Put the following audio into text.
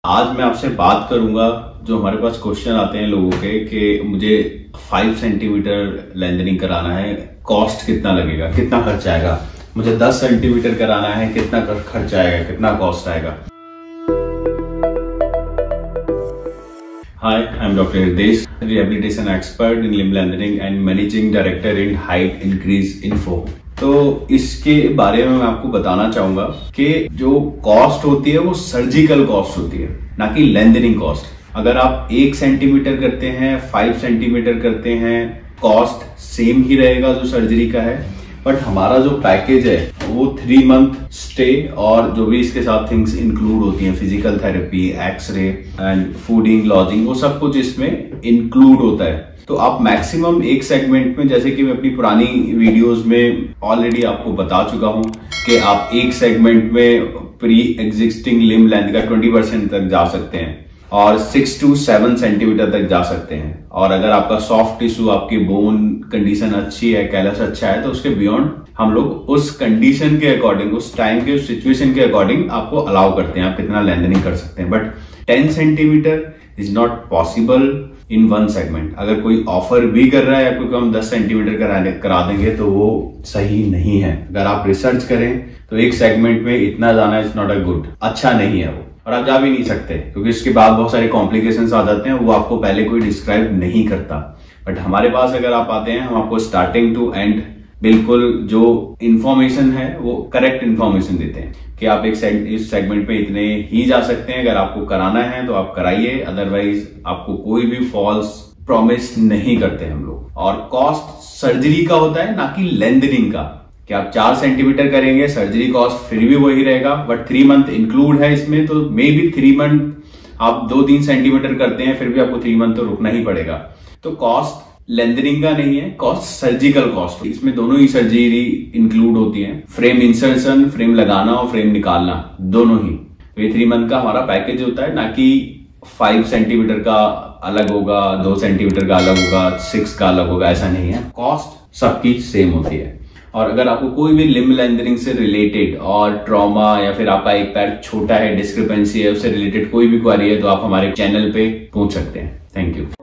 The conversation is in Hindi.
आज मैं आपसे बात करूंगा, जो हमारे पास क्वेश्चन आते हैं लोगों के कि मुझे 5 सेंटीमीटर लेंथनिंग कराना है, कॉस्ट कितना लगेगा, कितना खर्च आएगा। मुझे 10 सेंटीमीटर कराना है, कितना खर्च आएगा, कितना कॉस्ट आएगा। Hi, I'm Dr. Hirdesh, rehabilitation expert in limb lengthening and managing director in Height Increase Info। तो इसके बारे में मैं आपको बताना चाहूंगा कि जो कॉस्ट होती है वो सर्जिकल कॉस्ट होती है, ना कि लेंथनिंग कॉस्ट। अगर आप 1 सेंटीमीटर करते हैं, 5 सेंटीमीटर करते हैं, कॉस्ट सेम ही रहेगा जो सर्जरी का है। बट हमारा जो पैकेज है वो 3 मंथ स्टे और जो भी इसके साथ थिंग्स इंक्लूड होती हैं, physical therapy, x-ray and fooding, lodging, वो सब कुछ इसमें इंक्लूड होता है। तो आप मैक्सिमम एक सेगमेंट में, जैसे कि मैं अपनी पुरानी वीडियोस में ऑलरेडी आपको बता चुका हूं कि आप एक सेगमेंट में प्री एग्जिस्टिंग लिम्ब लेंथ का 20% तक जा सकते हैं और 6 to 7 सेंटीमीटर तक जा सकते हैं। और अगर आपका सॉफ्ट टिश्यू, आपकी बोन कंडीशन अच्छी है, कैलस अच्छा है, तो उसके बियॉन्ड हम लोग उस कंडीशन के अकॉर्डिंग, उस टाइम के, उस सिचुएशन के अकॉर्डिंग आपको अलाउ करते हैं, आप कितना लेंथनिंग कर सकते हैं। But 10 centimetre is not possible in 1 segment. अगर कोई ऑफर भी कर रहा है आपको कि हम 10 सेंटीमीटर करा देंगे, तो वो सही नहीं है। अगर आप रिसर्च करें तो एक सेगमेंट में इतना जाना इज नॉट अ गुड, अच्छा नहीं है वो, और आप जा भी नहीं सकते क्योंकि इसके बाद बहुत सारे कॉम्प्लिकेशंस आ जाते हैं, वो आपको पहले कोई डिस्क्राइब नहीं करता। बट हमारे पास अगर आप आते हैं, हम आपको स्टार्टिंग टू एंड बिल्कुल जो इंफॉर्मेशन है वो करेक्ट इंफॉर्मेशन देते हैं कि आप इस सेगमेंट में इतने ही जा सकते हैं। अगर आपको कराना है तो आप कराइए, अदरवाइज आपको कोई भी फॉल्स प्रॉमिस नहीं करते हम लोग। और कॉस्ट सर्जरी का होता है, ना कि लेंथनिंग का। कि आप 4 सेंटीमीटर करेंगे, सर्जरी कॉस्ट फिर भी वही रहेगा, बट 3 मंथ इंक्लूड है इसमें, तो मे बी 3 मंथ आप 2-3 सेंटीमीटर करते हैं, फिर भी आपको 3 मंथ तो रुकना ही पड़ेगा। तो कॉस्ट लेंथनिंग का नहीं है, कॉस्ट सर्जिकल कॉस्ट। इसमें दोनों ही सर्जरी इंक्लूड होती है, फ्रेम इंसर्शन, फ्रेम लगाना और फ्रेम निकालना, दोनों ही। तो ये 3 मंथ का हमारा पैकेज होता है, ना कि 5 सेंटीमीटर का अलग होगा, 2 सेंटीमीटर का अलग होगा, 6 का अलग होगा, ऐसा नहीं है। कॉस्ट सबकी सेम होती है। और अगर आपको कोई भी लिम्ब लेंथनिंग से रिलेटेड और ट्रॉमा, या फिर आपका एक पैर छोटा है, डिस्क्रिपेंसी है, उससे रिलेटेड कोई भी क्वेरी है, तो आप हमारे चैनल पे पूछ सकते हैं। Thank you.